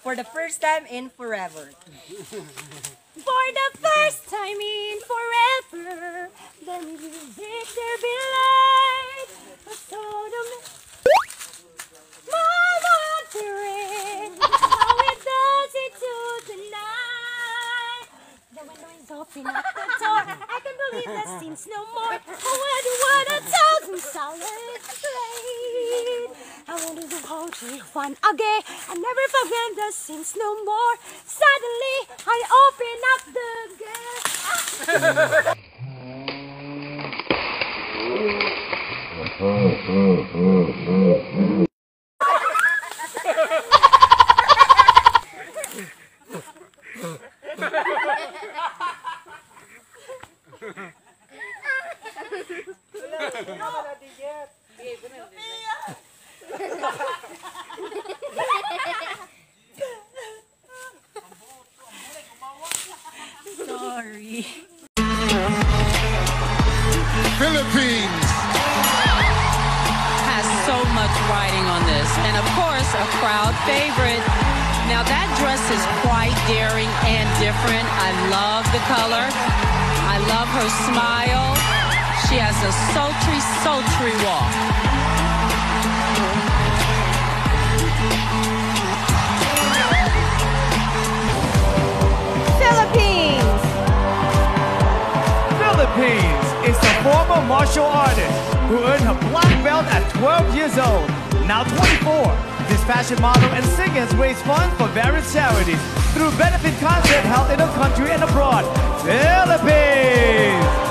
For the first time in forever. For the first time in forever, the music there be light. So the Mama Terrain, how it does it to the night. The window is open at the door. I can believe the scene's no more. I wonder what 1,000 salads played. I want to hold you one again. I never forget the scenes no more. Suddenly, I open up the gate. Sorry. Philippines has so much riding on this, and of course a crowd favorite. Now that dress is quite daring and different. I love the color. I love her smile. She has a sultry walk. Philippines is a former martial artist who earned her black belt at 12 years old. Now 24, this fashion model and singers raise funds for various charities through benefit concerts held in the country and abroad. Philippines!